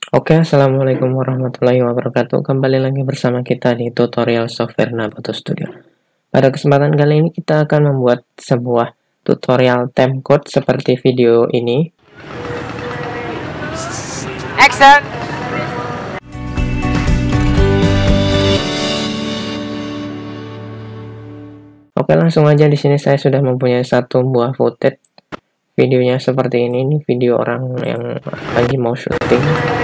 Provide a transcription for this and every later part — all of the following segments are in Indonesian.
Oke, assalamualaikum warahmatullahi wabarakatuh. Kembali lagi bersama kita di tutorial software Naboto Studio. Pada kesempatan kali ini kita akan membuat sebuah tutorial timecode seperti video ini. Action. Oke, langsung aja di sini saya sudah mempunyai satu buah footage videonya seperti ini. Ini video orang yang lagi mau syuting.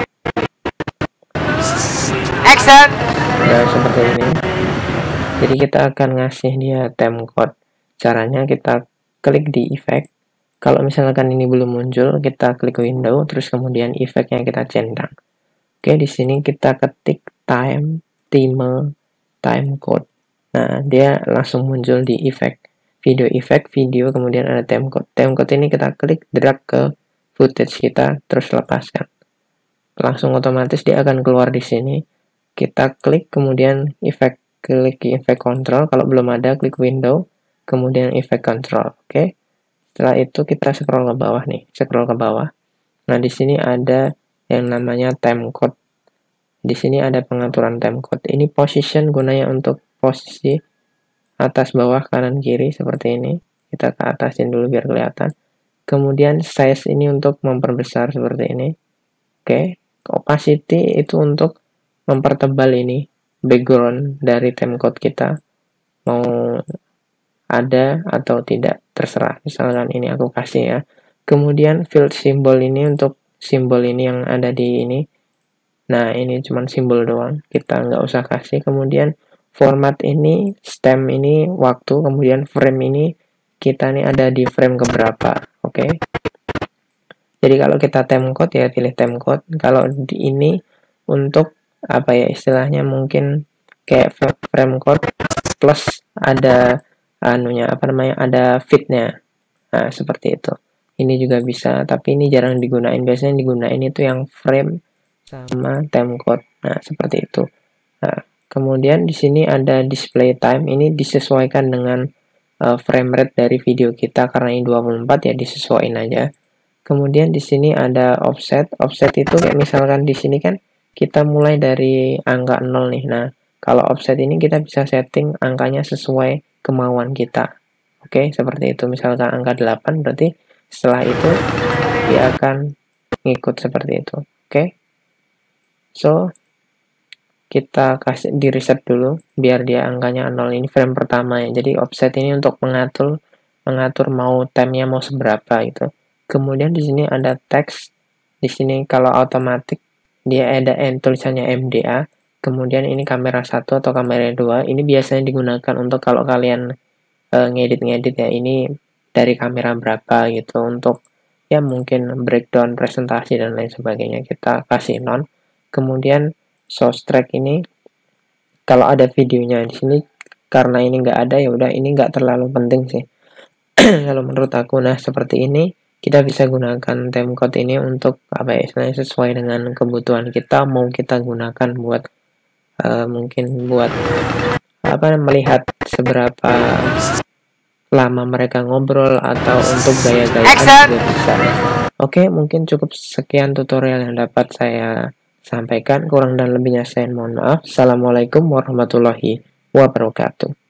Action. Nah, seperti ini. Jadi kita akan ngasih dia timecode. Caranya kita klik di effect. Kalau misalkan ini belum muncul, kita klik window, terus kemudian efeknya kita centang. Oke, di sini kita ketik timer, timecode. Nah, dia langsung muncul di effect, video, kemudian ada timecode. Timecode ini kita klik, drag ke footage kita, terus lepaskan. Langsung otomatis dia akan keluar di sini. Kita klik, kemudian effect, klik effect control. Kalau belum ada, klik window, kemudian effect control. Oke. Setelah itu kita scroll ke bawah nih, scroll ke bawah. Nah, di sini ada yang namanya timecode. Di sini ada pengaturan timecode. Ini position gunanya untuk posisi atas, bawah, kanan, kiri seperti ini. Kita ke atasin dulu biar kelihatan. Kemudian size ini untuk memperbesar seperti ini. Oke, opacity itu untuk mempertebal ini background dari timecode kita. Mau ada atau tidak, terserah. Misalkan ini aku kasih ya. Kemudian field symbol ini untuk simbol ini yang ada di ini. Nah, ini cuma simbol doang, kita nggak usah kasih. Kemudian format ini, stem ini, waktu, kemudian frame ini, kita nih ada di frame keberapa. Oke. Jadi kalau kita timecode ya pilih timecode. Kalau di ini untuk apa ya istilahnya, mungkin kayak frame code plus ada anunya apa namanya, ada fitnya. Nah, seperti itu. Ini juga bisa, tapi ini jarang digunain. Biasanya digunain itu yang frame sama timecode. Nah, seperti itu. Nah, kemudian di sini ada display time. Ini disesuaikan dengan frame rate dari video kita, karena ini 24 ya, disesuaikan aja. Kemudian di sini ada offset. Offset itu kayak misalkan di sini kan kita mulai dari angka 0 nih. Nah, kalau offset ini kita bisa setting angkanya sesuai kemauan kita. Oke, seperti itu. Misalkan angka 8, berarti setelah itu dia akan ngikut seperti itu. Oke. So, kita kasih di reset dulu biar dia angkanya 0. Ini frame pertama ya. Jadi offset ini untuk mengatur mau time-nya mau seberapa gitu. Kemudian di sini ada teks. Di sini kalau otomatis dia ada tulisannya MDA. Kemudian ini kamera 1 atau kamera 2. Ini biasanya digunakan untuk kalau kalian ngedit ya, ini dari kamera berapa gitu, untuk ya mungkin breakdown presentasi dan lain sebagainya, kita kasih non. Kemudian source track ini kalau ada videonya di sini, karena ini nggak ada ya udah, ini nggak terlalu penting sih kalau menurut aku. Nah, seperti ini kita bisa gunakan timecode ini untuk apa ya istilahnya, sesuai dengan kebutuhan kita, mau kita gunakan buat mungkin buat apa, melihat seberapa lama mereka ngobrol, atau untuk gaya-gayaan juga bisa. Oke, mungkin cukup sekian tutorial yang dapat saya sampaikan. Kurang dan lebihnya saya mohon maaf. Assalamualaikum warahmatullahi wabarakatuh.